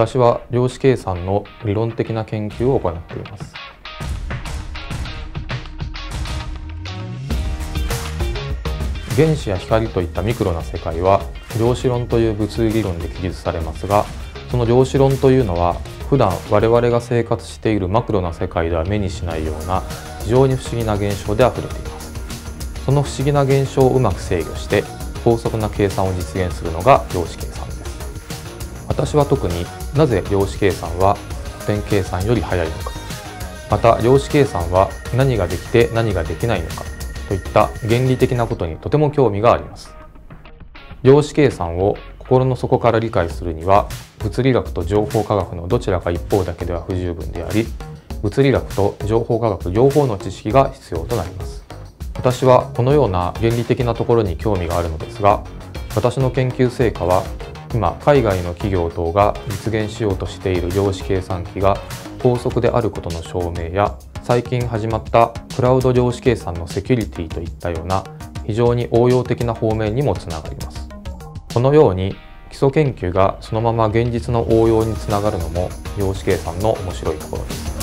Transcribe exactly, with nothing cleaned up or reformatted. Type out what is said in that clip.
私は量子計算の理論的な研究を行っています。原子や光といったミクロな世界は量子論という物理理論で記述されますが、その量子論というのは普段我々が生活しているマクロな世界では目にしないような非常に不思議な現象であふれています。その不思議な現象をうまく制御して高速な計算を実現するのが量子計算です。私は特になぜ量子計算は古典計算より速いのか、また量子計算は何ができて何ができないのかといった原理的なことにとても興味があります。量子計算を心の底から理解するには、物理学と情報科学のどちらか一方だけでは不十分であり、物理学と情報科学両方の知識が必要となります。私はこのような原理的なところに興味があるのですが、私の研究成果は今海外の企業等が実現しようとしている量子計算機が高速であることの証明や、最近始まったクラウド量子計算のセキュリティといったような非常に応用的な方面にもつながります。このように基礎研究がそのまま現実の応用につながるのも量子計算の面白いところです。